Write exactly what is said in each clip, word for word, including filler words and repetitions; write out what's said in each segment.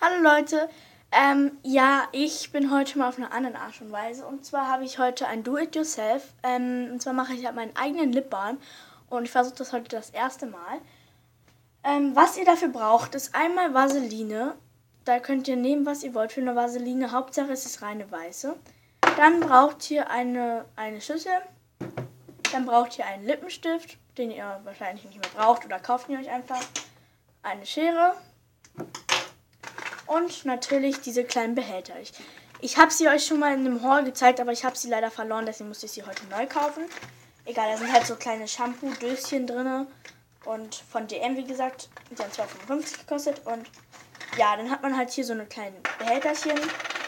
Hallo Leute, ähm, ja, ich bin heute mal auf eine andere Art und Weise. Und zwar habe ich heute ein Do-it-yourself. Ähm, und zwar mache ich halt meinen eigenen Lip Balm. Und ich versuche das heute das erste Mal. Ähm, was ihr dafür braucht, ist einmal Vaseline. Da könnt ihr nehmen, was ihr wollt für eine Vaseline. Hauptsache es ist reine weiße. Dann braucht ihr eine, eine Schüssel. Dann braucht ihr einen Lippenstift, den ihr wahrscheinlich nicht mehr braucht. Oder kauft ihn euch einfach. Eine Schere. Und natürlich diese kleinen Behälter. Ich, ich habe sie euch schon mal in einem Haul gezeigt, aber ich habe sie leider verloren, deswegen musste ich sie heute neu kaufen. Egal, da sind halt so kleine Shampoo-Döschen drin. Und von D M, wie gesagt, die haben zwei fünfundfünfzig gekostet. Und ja, dann hat man halt hier so eine kleine Behälterchen.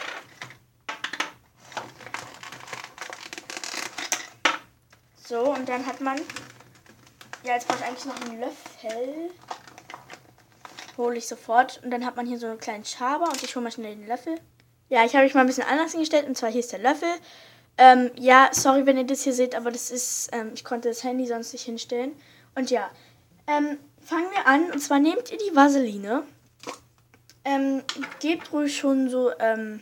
So, und dann hat man... Ja, jetzt brauche ich eigentlich noch einen Löffel. Hole ich sofort. Und dann hat man hier so einen kleinen Schaber und ich hole mal schnell den Löffel. Ja, ich habe mich mal ein bisschen anders hingestellt und zwar hier ist der Löffel. Ähm, ja, sorry, wenn ihr das hier seht, aber das ist, ähm, ich konnte das Handy sonst nicht hinstellen. Und ja, ähm, fangen wir an. Und zwar nehmt ihr die Vaseline. Ähm, gebt ruhig schon so, ähm,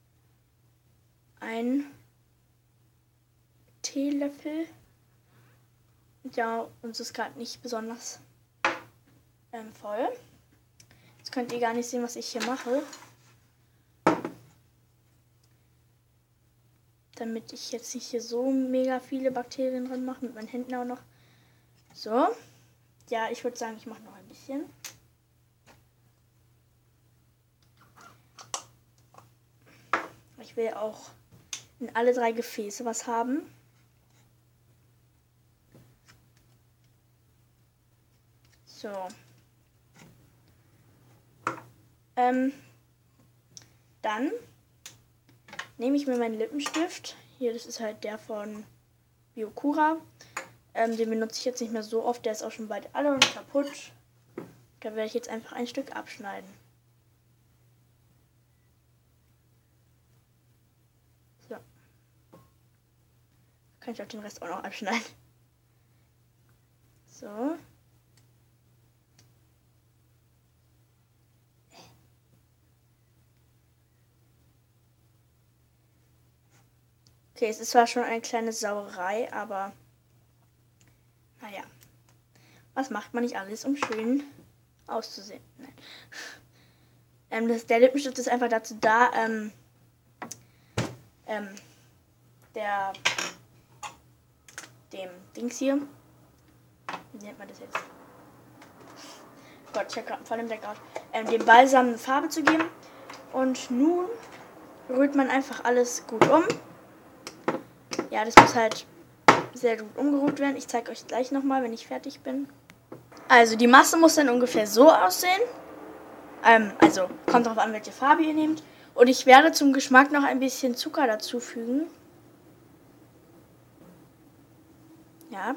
ein Teelöffel. Ja, uns ist gerade nicht besonders ähm, voll. Jetzt könnt ihr gar nicht sehen, was ich hier mache. Damit ich jetzt nicht hier so mega viele Bakterien drin mache, mit meinen Händen auch noch. So. Ja, ich würde sagen, ich mache noch ein bisschen. Ich will auch in alle drei Gefäße was haben. So. Ähm, dann nehme ich mir meinen Lippenstift. Hier, das ist halt der von Biokura. Ähm, den benutze ich jetzt nicht mehr so oft. Der ist auch schon bald alle und kaputt. Da werde ich jetzt einfach ein Stück abschneiden. So. Kann ich auch den Rest auch noch abschneiden. So. Okay, es ist zwar schon eine kleine Sauerei, aber naja. Was macht man nicht alles, um schön auszusehen? Nein. Ähm, das, der Lippenstift ist einfach dazu da, ähm, ähm, der, dem Dings hier, wie nennt man das jetzt? Gott, ich habe gerade voll im Blackout. Ähm, dem Balsam eine Farbe zu geben. Und nun rührt man einfach alles gut um. Ja, das muss halt sehr gut umgerührt werden. Ich zeige euch gleich nochmal, wenn ich fertig bin. Also die Masse muss dann ungefähr so aussehen. Ähm, also kommt drauf an, welche Farbe ihr nehmt. Und ich werde zum Geschmack noch ein bisschen Zucker dazu fügen. Ja.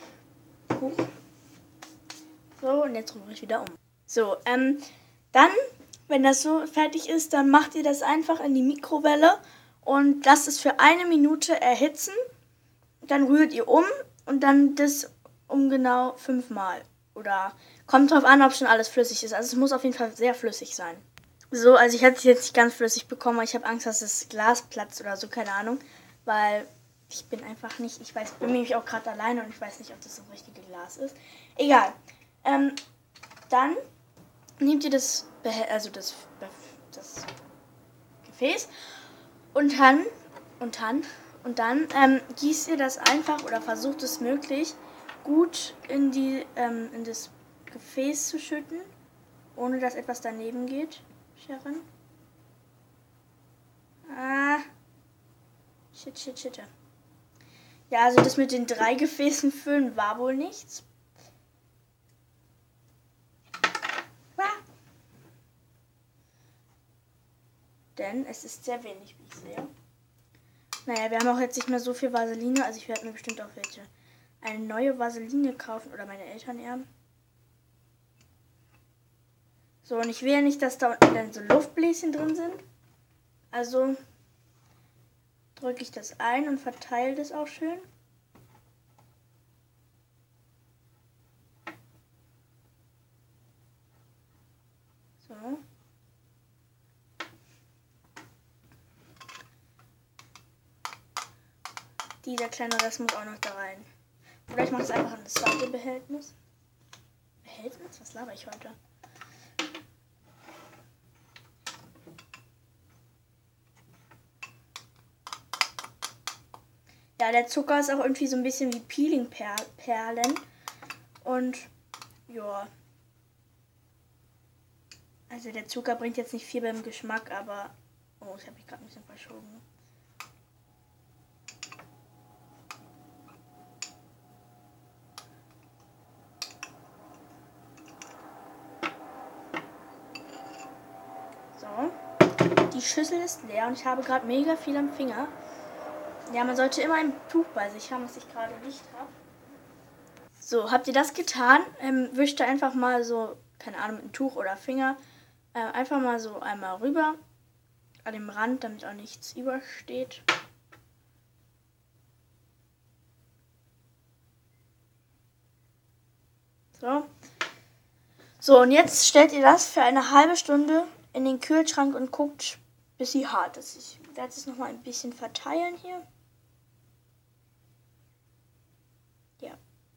So, und jetzt rühre ich wieder um. So, ähm, dann, wenn das so fertig ist, dann macht ihr das einfach in die Mikrowelle und lasst es für eine Minute erhitzen. Dann rührt ihr um und dann das um genau fünfmal. Oder kommt drauf an, ob schon alles flüssig ist. Also es muss auf jeden Fall sehr flüssig sein. So, also ich hätte es jetzt nicht ganz flüssig bekommen, aber ich habe Angst, dass das Glas platzt oder so, keine Ahnung. Weil ich bin einfach nicht, ich weiß, bin nämlich auch gerade alleine und ich weiß nicht, ob das das richtige Glas ist. Egal. Ähm, dann nehmt ihr das, Behä- also das, das Gefäß und dann, und dann, und dann ähm, gießt ihr das einfach oder versucht es möglich gut in, die, ähm, in das Gefäß zu schütten, ohne dass etwas daneben geht. Sharon? Ah. Shit, shit, shit. Ja, also das mit den drei Gefäßen füllen war wohl nichts. Ah. Denn es ist sehr wenig, wie ich sehe. Naja, wir haben auch jetzt nicht mehr so viel Vaseline, also ich werde mir bestimmt auch welche eine neue Vaseline kaufen oder meine Eltern eher. So, und ich will ja nicht, dass da unten dann so Luftbläschen drin sind. Also drücke ich das ein und verteile das auch schön. So. dieser kleine Rest muss auch noch da rein. Oder ich mache es einfach in das zweite Behältnis. Behältnis? Was laber ich heute? Ja, der Zucker ist auch irgendwie so ein bisschen wie Peelingperlen. Und ja. Also der Zucker bringt jetzt nicht viel beim Geschmack, aber... Oh, ich habe mich gerade ein bisschen verschoben. So. Die Schüssel ist leer und ich habe gerade mega viel am Finger. Ja, man sollte immer ein Tuch bei sich haben, was ich gerade nicht habe. So, habt ihr das getan? Ähm, wischt einfach mal so, keine Ahnung, mit einem Tuch oder Finger, äh, einfach mal so einmal rüber an dem Rand, damit auch nichts übersteht. So. So, und jetzt stellt ihr das für eine halbe Stunde in den Kühlschrank und guckt, bis sie hart ist. Ich werde es nochmal ein bisschen verteilen hier. Ja.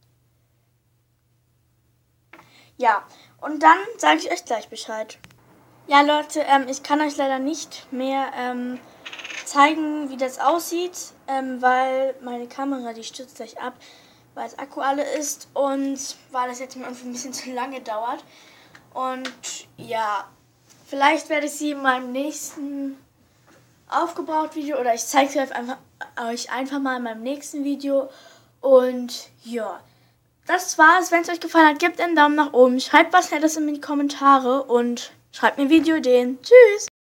Ja, und dann sage ich euch gleich Bescheid. Ja, Leute, ähm, ich kann euch leider nicht mehr ähm, zeigen, wie das aussieht, ähm, weil meine Kamera, die stürzt gleich ab, weil das Akku alle ist und weil das jetzt mir irgendwie ein bisschen zu lange dauert. Und ja, vielleicht werde ich sie in meinem nächsten Aufgebraucht-Video oder ich zeige sie euch einfach, euch einfach mal in meinem nächsten Video. Und ja, das war's. Wenn es euch gefallen hat, gebt einen Daumen nach oben, schreibt was Nettes in die Kommentare und schreibt mir Videoideen. Tschüss!